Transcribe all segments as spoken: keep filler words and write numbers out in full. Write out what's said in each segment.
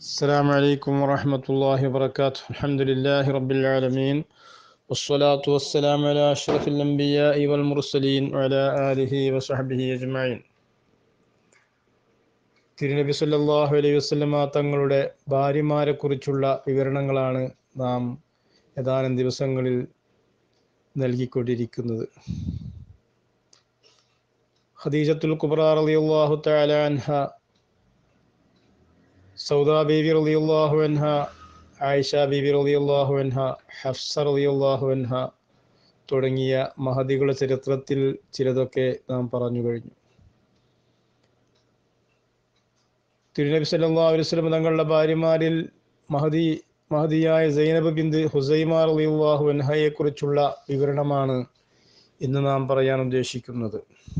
السلام عليكم ورحمة الله وبركاته. الحمد لله رب العالمين والصلاة والسلام على أشرف الأنبياء والمرسلين وعلى آله وصحبه أجمعين. തിരുനബി സല്ലല്ലാഹു അലൈഹി വസല്ലമ തങ്ങളുടെ ഭാര്യമാരെക്കുറിച്ചുള്ള വിവരണങ്ങളാണ് നാം ഏതാനും ദിവസങ്ങളിൽ നൽകിക്കൊണ്ടിരിക്കുന്നത്. ഖദീജത്തുൽ കുബ്ര റളിയല്ലാഹു തആല അൻഹ, സൗദാ ബീവി റളിയല്ലാഹു അൻഹ, ആയിഷ ബീവി റളിയല്ലാഹു അൻഹ, ഹഫ്സ റളിയല്ലാഹു അൻഹ തുടങ്ങിയ മഹദികളുടെ ചരിത്രത്തിൽ ചിലതൊക്കെ നാം പറഞ്ഞു കഴിഞ്ഞു. തിരുനബി സല്ലല്ലാഹു അലൈഹി വസല്ലം തങ്ങളുടെ ഭാര്യമാരിൽ മഹദി മഹദിയായ സൈനബ് ബിന്ത് ഹുസൈമ റളിയല്ലാഹു അൻഹയെക്കുറിച്ചുള്ള വിവരണമാണ് ഇന്ന് നാം പറയാൻ ഉദ്ദേശിക്കുന്നത്.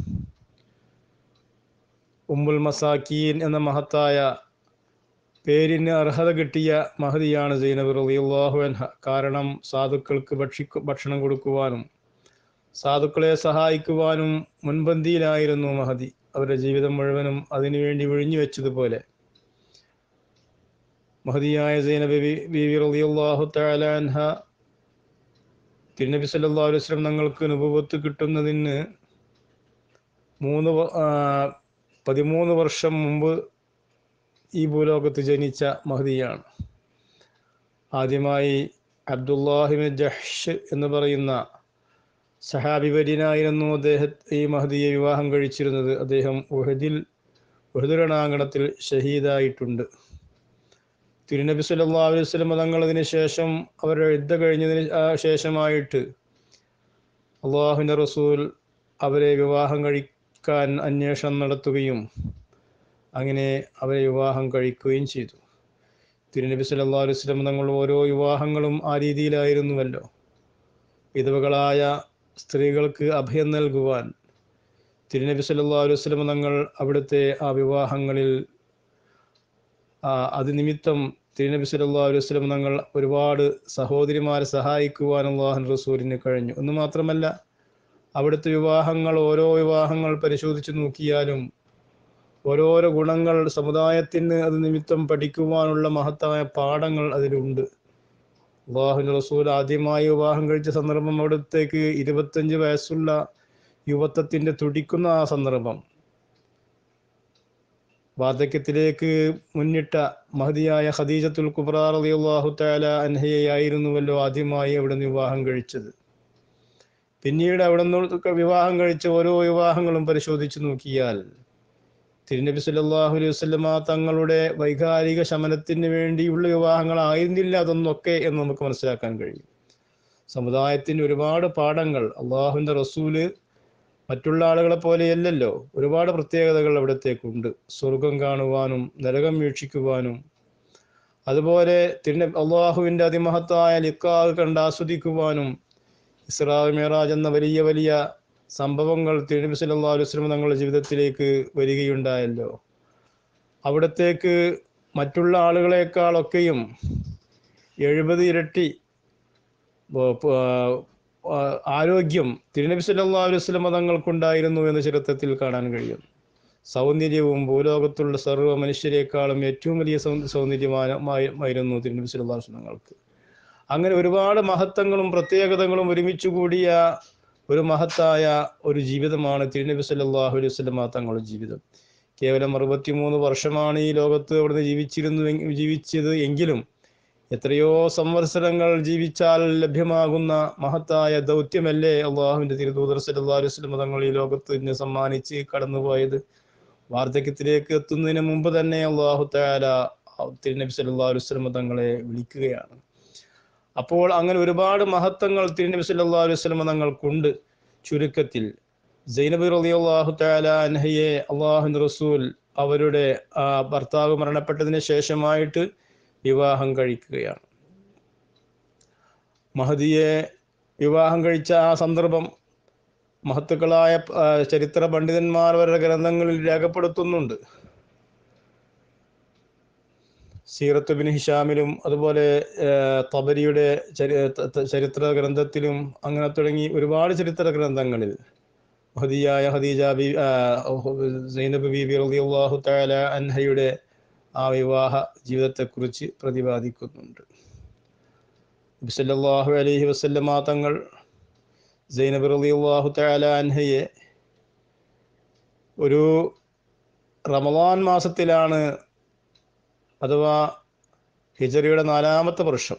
ഉമ്മുൽ മസാക്കീൻ എന്ന മഹത്തായ പേരിന് അർഹത കിട്ടിയ മഹദിയാണ് സൈനബ് റളിയല്ലാഹു അൻഹ. കാരണം സാധുക്കൾക്ക് ഭക്ഷിക്കു ഭക്ഷണം കൊടുക്കുവാനും സാധുക്കളെ സഹായിക്കുവാനും മുൻപന്തിയിലായിരുന്നു മഹദി. അവരുടെ ജീവിതം മുഴുവനും അതിനുവേണ്ടി ഒഴിഞ്ഞു വെച്ചതുപോലെ മഹദിയായ സൈനബ് ബീവി റളിയല്ലാഹു തആല അൻഹ തിരുനബി സല്ലല്ലാഹു അലൈഹി വസല്ലം തങ്ങൾക്ക് നുബുവത്ത് കിട്ടുന്നതിന് മൂന്ന് പതിമൂന്ന് വർഷം മുമ്പ് ഈ ഭൂലോകത്ത് ജനിച്ച മഹദിയാണ്. ആദ്യമായി അബ്ദുല്ലാഹിബ്നു ജഹ്ഷ് എന്ന് പറയുന്ന സഹാബി വര്യനായിരുന്നു അദ്ദേഹം ഈ മഹദിയെ വിവാഹം കഴിച്ചിരുന്നത്. അദ്ദേഹം ഉഹദിൽ ഉഹദ് രണാങ്കണത്തിൽ ഷഹീദായിട്ടുണ്ട്. തിരുനബി സല്ലല്ലാഹു അലൈഹി വസല്ലം തങ്ങൾ അതിന് ശേഷം അവരുടെ യുദ്ധ കഴിഞ്ഞതിന് ശേഷമായിട്ട് അള്ളാഹുവിൻ്റെ റസൂൽ അവരെ വിവാഹം കഴിക്കാൻ അന്വേഷണം നടത്തുകയും അങ്ങനെ അവരെ വിവാഹം കഴിക്കുകയും ചെയ്തു. തിരുനബി സല്ലല്ലാഹു അലൈഹി വസല്ലം തങ്ങൾ ഓരോ വിവാഹങ്ങളും ആ രീതിയിലായിരുന്നുവല്ലോ. വിധവകളായ സ്ത്രീകൾക്ക് അഭയം നൽകുവാൻ തിരുനബി സല്ലല്ലാഹു അലൈഹി വസല്ലം തങ്ങൾ അവിടുത്തെ ആ വിവാഹങ്ങളിൽ അത് നിമിത്തം തിരുനബി സല്ലല്ലാഹു അലൈഹി വസല്ലം തങ്ങൾ ഒരുപാട് സഹോദരിമാരെ സഹായിക്കുവാൻ അല്ലാഹുവിൻ്റെ റസൂലിന് കഴിഞ്ഞു. എന്ന് മാത്രമല്ല, അവിടുത്തെ വിവാഹങ്ങൾ ഓരോ വിവാഹങ്ങൾ പരിശോധിച്ച് നോക്കിയാലും ഓരോരോ ഗുണങ്ങൾ സമുദായത്തിന് അത് നിമിത്തം പഠിക്കുവാനുള്ള മഹത്തായ പാഠങ്ങൾ അതിലുണ്ട്. അല്ലാഹുവിൻ്റെ റസൂൽ ആദ്യമായി വിവാഹം കഴിച്ച സന്ദർഭം അവിടത്തേക്ക് ഇരുപത്തഞ്ച് വയസ്സുള്ള യുവത്വത്തിൻ്റെ തുടിക്കുന്ന ആ സന്ദർഭം, വാർദ്ധക്യത്തിലേക്ക് മുന്നിട്ട മഹദിയായ ഖദീജത്തുൽ കുബ്ര റളിയല്ലാഹു തആല അൻഹയായിരുന്നുവല്ലോ ആദ്യമായി അവിടെ നിന്ന് വിവാഹം കഴിച്ചത്. പിന്നീട് അവിടെ നിന്ന് വിവാഹം കഴിച്ച ഓരോ വിവാഹങ്ങളും പരിശോധിച്ച് നോക്കിയാൽ തിരുനബി സല്ലല്ലാഹു അലൈഹി വസല്ലമ തങ്ങളുടെ വൈകാരിക ശമനത്തിന് വേണ്ടിയുള്ള വിവാഹങ്ങളായിരുന്നില്ല അതൊന്നൊക്കെ എന്ന് നമുക്ക് മനസ്സിലാക്കാൻ കഴിയും. സമുദായത്തിന് ഒരുപാട് പാഠങ്ങൾ, അള്ളാഹുവിൻ്റെ റസൂല് മറ്റുള്ള ആളുകളെ പോലെയല്ലല്ലോ, ഒരുപാട് പ്രത്യേകതകൾ അവിടത്തേക്കുണ്ട്. സ്വർഗം കാണുവാനും നരകം വീക്ഷിക്കുവാനും അതുപോലെ തിരുനബി അള്ളാഹുവിൻ്റെ അതിമഹത്തായ ലിഖാഹ് കണ്ട് ആസ്വദിക്കുവാനും ഇസ്രാ മിഅ്റാജ് എന്ന വലിയ വലിയ സംഭവങ്ങൾ തിരുനബി സല്ലല്ലാഹു അലൈഹി വസല്ലം തങ്ങളുടെ ജീവിതത്തിലേക്ക് വരികയുണ്ടായല്ലോ. അവിടത്തേക്ക് മറ്റുള്ള ആളുകളെക്കാളൊക്കെയും എഴുപത് ഇരട്ടി ആരോഗ്യം തിരുനബി സല്ലല്ലാഹു അലൈഹി വസല്ലം തങ്ങൾക്കുണ്ടായിരുന്നു എന്ന് ചരിത്രത്തിൽ കാണാൻ കഴിയും. സൗന്ദര്യവും ഭൂലോകത്തുള്ള സർവ്വ മനുഷ്യരെക്കാളും ഏറ്റവും വലിയ സൗന്ദര്യമായിരുന്നു തിരുനബി സല്ലല്ലാഹു അലൈഹി വസല്ലം തങ്ങൾക്ക്. അങ്ങനെ ഒരുപാട് മഹത്വങ്ങളും പ്രത്യേകതകളും ഒരുമിച്ച് കൂടിയ ഒരു മഹത്തായ ഒരു ജീവിതമാണ് തിരുനബി സല്ലല്ലാഹു അലൈഹി വസല്ലം തങ്ങളുടെ ജീവിതം. കേവലം അറുപത്തിമൂന്ന് വർഷമാണ് ഈ ലോകത്ത് അവിടുന്ന് ജീവിച്ചിരുന്നു ജീവിച്ചത് എങ്കിലും എത്രയോ സംവത്സരങ്ങൾ ജീവിച്ചാൽ ലഭ്യമാകുന്ന മഹത്തായ ദൗത്യമല്ലേ അള്ളാഹുവിൻ്റെ തിരുദൂതർ സല്ലല്ലാഹു അലൈഹി വസല്ലം തങ്ങൾ ഈ ലോകത്തിന് സമ്മാനിച്ച് കടന്നുപോയത്. വാർദ്ധക്യത്തിലേക്ക് എത്തുന്നതിന് മുമ്പ് തന്നെ അല്ലാഹു തആല തിരുനബി സല്ലല്ലാഹു അലൈഹി വസല്ലം തങ്ങളെ വിളിക്കുകയാണ്. അപ്പോൾ അങ്ങനെ ഒരുപാട് മഹത്വങ്ങൾ തിരുനബി സല്ലല്ലാഹു അലൈഹി വസല്ലം തങ്ങൾക്കുണ്ട്. ചുരുക്കത്തിൽ സൈനബ് റളിയല്ലാഹു തആല അൻഹയെ അല്ലാഹുവിൻ്റെ റസൂൽ അവരുടെ ഭർത്താവ് മരണപ്പെട്ടതിന് ശേഷമായിട്ട് വിവാഹം കഴിക്കുകയാണ്. മഹദിയെ വിവാഹം കഴിച്ച ആ സന്ദർഭം മഹത്തുക്കളായ ചരിത്ര പണ്ഡിതന്മാർ അവരുടെ ഗ്രന്ഥങ്ങളിൽ രേഖപ്പെടുത്തുന്നുണ്ട്. സീറത്ത് ഇബ്നു ഹിഷാമിലും അതുപോലെ തബരിയുടെ ചരിത്ര ഗ്രന്ഥത്തിലും അങ്ങനെ തുടങ്ങി ഒരുപാട് ചരിത്ര ഗ്രന്ഥങ്ങളിൽ മഹദിയായ ഖദീജ ബി സൈനബ് ബീബി റളിയല്ലാഹു തആല അൻഹയുടെ ആ വിവാഹ ജീവിതത്തെക്കുറിച്ച് പ്രതിപാദിക്കുന്നുണ്ട്. നബി സല്ലല്ലാഹു അലൈഹി വസല്ലമ തങ്ങൾ സൈനബ് റളിയല്ലാഹു തആല അൻഹയെ ഒരു റമളാൻ മാസത്തിലാണ്, അഥവാ ഹിജറയുടെ നാലാമത്തെ വർഷം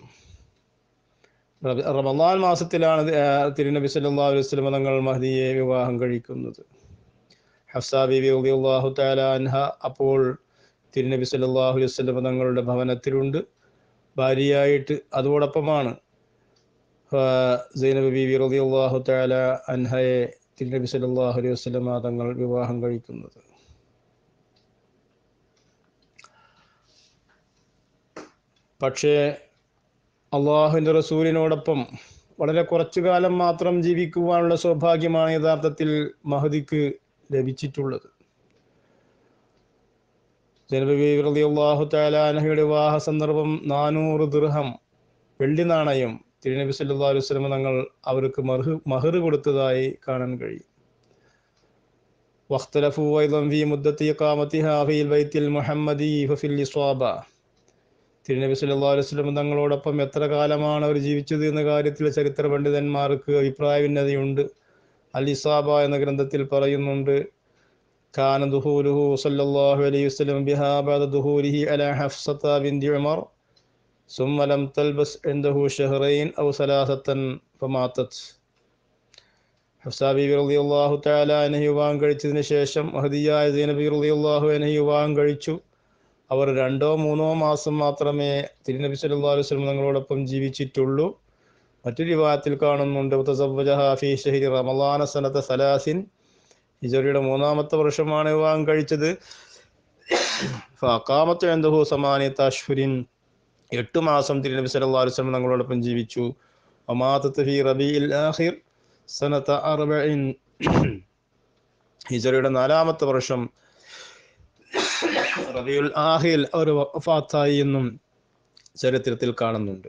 റമളാൻ മാസത്തിലാണ് തിരുനബി സല്ലല്ലാഹു അലൈഹി വസല്ലമ തങ്ങൾ മഹദിയെ വിവാഹം കഴിക്കുന്നത്. ഹഫ്സ ബീവി റളിയല്ലാഹു തആല അൻഹ അപ്പോൾ തിരുനബി സല്ലല്ലാഹു അലൈഹി വസല്ലമ തങ്ങളുടെ ഭവനത്തിലുണ്ട്, ഭാര്യയായിട്ട്. അതോടൊപ്പമാണ് സൈനബ് ബീവി റളിയല്ലാഹു തആല അൻഹയെ തിരുനബി സല്ലല്ലാഹു അലൈഹി വസല്ലമ തങ്ങൾ വിവാഹം കഴിക്കുന്നത്. പക്ഷേ അള്ളാഹുവിൻ്റെ റസൂലിനോടൊപ്പം വളരെ കുറച്ചു കാലം മാത്രം ജീവിക്കുവാനുള്ള സൗഭാഗ്യമാണ് യഥാർത്ഥത്തിൽ മഹദിക്ക് ലഭിച്ചിട്ടുള്ളത്. സൈനബ് ബീവി റളിയല്ലാഹു തആല അൻഹയുടെ വിവാഹ സന്ദർഭം നാനൂറ് ദിർഹം വെള്ളി നാണയം തിരുനബി സല്ലല്ലാഹു അലൈഹി വസല്ലം തങ്ങൾ അവർക്ക് മഹ് മഹർ കൊടുത്തതായി കാണാൻ കഴിയും. വഖ്തലഫു അയ്ളൻ ഫീ മുദ്ദത്തി ഇഖാമത്തിഹാ ഫീൽ ബൈത്തിൽ മുഹമ്മദി ഫഫിൽ ഇസ്വാബ. തിരുനബി സല്ലല്ലാഹു അലൈഹി വസല്ലം തങ്ങളോടൊപ്പം എത്ര കാലമാണ് അവർ ജീവിച്ചത് എന്ന കാര്യത്തിൽ ചരിത്ര പണ്ഡിതന്മാർക്ക് അഭിപ്രായ ഭിന്നതയുണ്ട്. അൽ ഇസാബ എന്ന ഗ്രന്ഥത്തിൽ പറയുന്നുണ്ട്, കാന ദുഹൂലുഹു സല്ലല്ലാഹു അലൈഹി വസല്ലം ബിഹാ ബഅദ ദുഹൂലിഹി അലാ ഹഫ്സത ബിൻതി ഉമർ സുമ്മ ലം തൽബസ് ഇൻദഹു ശഹ്റൈൻ ഔ സലാസതൻ ഫമാതത്. ഹഫ്സ ബീവി റളിയല്ലാഹു തആല അൻഹ വിവാഹം കഴിച്ചതിന് ശേഷം മഹദിയായ സൈനബ് റളിയല്ലാഹു അൻഹ വിവാഹം കഴിച്ചു. അവർ രണ്ടോ മൂന്നോ മാസം മാത്രമേ തിരുനബി സല്ലല്ലാഹു അലൈഹി വസല്ലം തങ്ങളോടൊപ്പം ജീവിച്ചിട്ടുള്ളൂ. മറ്റൊരു റിവായത്തിൽ കാണുന്നുണ്ട്, തസവ്വജഹാ ഫീ ശഹ്രി റമളാന സനത സലാസിൻ. ഹിജറയുടെ മൂന്നാമത്തെ വർഷമാണ് വിവാഹം കഴിച്ചത്. ഫഅഖാമത്ത് ഇൻദഹു സമാനിയത അശ്ഹുരിൻ. എട്ട് മാസം തിരുനബി സല്ലല്ലാഹു അലൈഹി വസല്ലം തങ്ങളോടൊപ്പം ജീവിച്ചു. വമാതത് ഫീ റബീഇൽ ആഖിർ സനത അർബഇൻ. ഹിജറയുടെ നാലാമത്തെ വർഷം റബീഉൽ ആഖിറിൽ അവർ വഫാത്തായി എന്നും ചരിത്രത്തിൽ കാണുന്നുണ്ട്.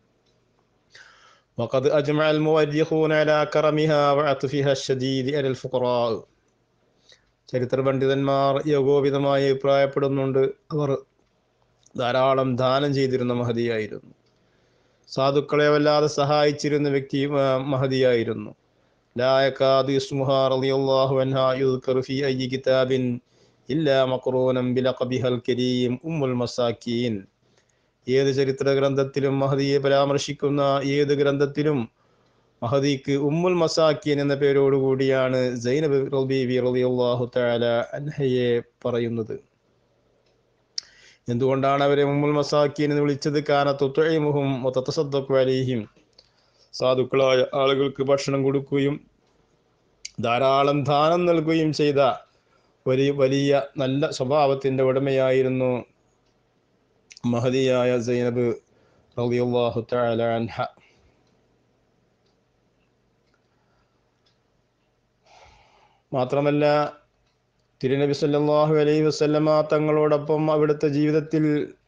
വഖദ് അജ്മഅൽ മുവരിഖൂന അലാ കറമിഹാ വഅത്ഫിഹാ അശ്ശദീദ് അലൽ ഫുഖറാ. ചരിത്ര പണ്ഡിതന്മാർ ഏകോപിതമായി അഭിപ്രായപ്പെടുന്നുണ്ട്, അവർ ധാരാളം ദാനം ചെയ്തിരുന്ന മഹദിയായിരുന്നു. സാധുക്കളെ വല്ലാതെ സഹായിച്ചിരുന്ന വ്യക്തി മഹദിയായിരുന്നു. ലാ യകാദു ഇസ്മുഹാ റളിയല്ലാഹു അൻഹാ യുദ്കറു ഫീ അയ്യി കിതാബിൻ ഇല്ലാ മഖറൂനൻ ബിലഖബിഹൽ കരീം ഉമ്മുൽ മസാക്കീൻ. ഏത് ചരിത്ര ഗ്രന്ഥത്തിലും മഹദിയെ പരാമർശിക്കുന്ന ഏത് ഗ്രന്ഥത്തിലും മഹദിക്ക് ഉമ്മുൽ മസാക്കീൻ എന്ന പേരോടുകൂടിയാണ് സൈനബ് ബീവി റളിയല്ലാഹു തആല അൻഹയെ പറയുന്നത്. എന്തുകൊണ്ടാണ് അവരെ ഉമ്മുൽ മസാക്കീൻ എന്ന് വിളിച്ചത്? കാന തുത്ഇമുഹും വതതസദ്ദഖു അലൈഹിം. സാധുക്കളായ ആളുകൾക്ക് ഭക്ഷണം കൊടുക്കുകയും ധാരാളം ദാനം നൽകുകയും ചെയ്ത ഒരു വലിയ നല്ല സ്വഭാവത്തിൻ്റെ ഉടമയായിരുന്നു മഹദിയായ സൈനബ് റളിയല്ലാഹു തആല അൻഹ. മാത്രമല്ല തിരുനബി സല്ലല്ലാഹു അലൈഹി വസല്ലമ തങ്ങളോടൊപ്പം അവിടുത്തെ ജീവിതത്തിൽ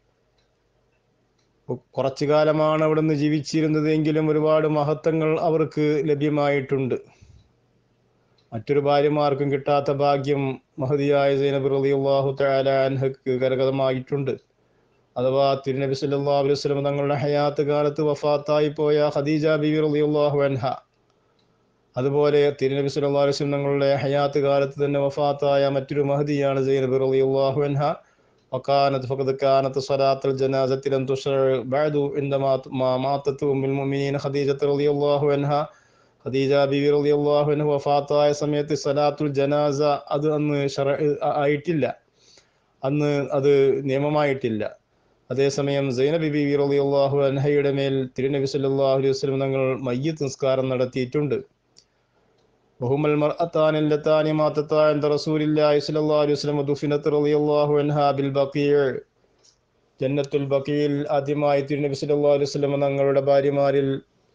കുറച്ചു കാലമാണ് അവിടുന്ന് ജീവിച്ചിരുന്നതെങ്കിലും ഒരുപാട് മഹത്വങ്ങൾ അവർക്ക് ലഭ്യമായിട്ടുണ്ട്. മറ്റൊരു ഭാര്യമാർക്കും കിട്ടാത്ത ഭാഗ്യം മഹദിയായ സൈനബ് റളിയല്ലാഹു തആല അൻഹക്ക് കരഗതമായിട്ടുണ്ട്. അഥവാ തിരുനബി സല്ലല്ലാഹു അലൈഹി വസല്ലം തങ്ങളുടെ ഹയാത്ത് കാലത്ത് വഫാത്തായി പോയ ഖദീജ ബീവി റളിയല്ലാഹു അൻഹ, അതുപോലെ തിരുനബി സല്ലല്ലാഹു അലൈഹി വസല്ലം തങ്ങളുടെ ഹയാത്ത് കാലത്ത് തന്നെ വഫാത്തായ മറ്റൊരു മഹദിയാണ് സൈനബ് റളിയല്ലാഹു അൻഹ. വകാനത് ഫഖദ് കാനത് സ്വലാത്തുൽ ജനാസത്തി ലം തുശറ ബഅദു ഇൻദമാ മാതത് ഉമ്മുൽ മുഅ്മിനീന ഖദീജ റളിയല്ലാഹു അൻഹ. ഖദീജ ബീവി റളിയല്ലാഹു അൻഹ വഫാത്തായ സമയത്ത് സ്വലാത്തുൽ ജനാസ അത് അന്ന് ശറഅ് ആയിട്ടില്ല, അന്ന് അത് നിയമമായിട്ടില്ല. അതേസമയം സൈനബ് ബീവി റളിയല്ലാഹു അൻഹയുടെ മേൽ തിരുനബി സല്ലല്ലാഹു അലൈഹി വസല്ലം തങ്ങൾ മയ്യിത്ത് നിസ്കാരം നടത്തിയിട്ടുണ്ട്. വഹുമൽ മർഅതാനി ലതാനി മാതതാ ഇൻദ റസൂലില്ലാഹി സ്വല്ലല്ലാഹു അലൈഹി വസല്ലം ദുഫിനത് റളിയല്ലാഹു അൻഹാ ബിൽ ബഖീഅ്. ജന്നത്തുൽ ബഖീൽ ആദ്യമായി തിരുനബി സല്ലല്ലാഹു അലൈഹി വസല്ലം തങ്ങളുടെ ഭാര്യമാരിൽ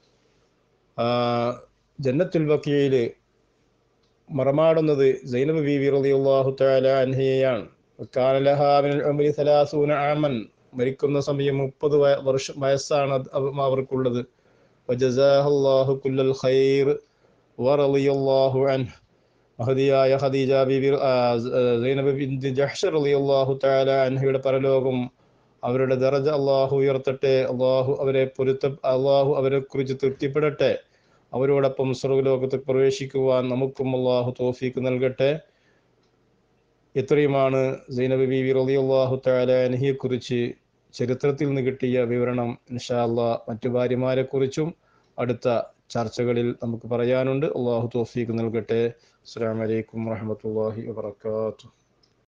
ജന്നത്തുൽ ബഖീൽ മറമാടുന്നത് സൈനബ് ബീവി റളിയല്ലാഹു തആല അൻഹയാണ്. കാന ലഹാ മിനൽ ഉംരി സലാസൂന ആമൻ. മരിക്കുന്ന സമയം മുപ്പത് വർഷം വയസ്സാണ് അവർക്കുള്ളത്. വജസാഹല്ലാഹു കുല്ലൽ ഖൈർ വറളിയല്ലാഹു അൻഹു. മഹദിയായ ഖദീജ ബീബി സൈനബ് ബിൻത് ജഹ്ഷ് റളിയല്ലാഹു തആല അൻഹയുടെ പരലോകം അവരുടെ ദറജ അള്ളാഹു ഉയർത്തട്ടെ. അള്ളാഹു അവരെ പൊരുത്ത അള്ളാഹു അവരെ കുറിച്ച് തൃപ്തിപ്പെടട്ടെ. അവരോടൊപ്പം സ്വർഗ്ഗലോകത്ത് പ്രവേശിക്കുവാൻ നമുക്കും അള്ളാഹു തൗഫീക്ക് നൽകട്ടെ. ഇത്രയുമാണ് സൈനബ് ബീവി റളിയല്ലാഹു തആല അൻഹയെ കുറിച്ച് ചരിത്രത്തിൽ നിന്ന് കിട്ടിയ വിവരണം. ഇൻഷാ അല്ലാഹ് മറ്റു ഭാര്യമാരെ കുറിച്ചും അടുത്ത ചർച്ചകളിൽ നമുക്ക് പറയാനുണ്ട്. അള്ളാഹു തൗഫീക്ക് നൽകട്ടെ. അസ്സലാമു അലൈക്കും വറഹ്മത്തുള്ളാഹി വബറകാതുഹു.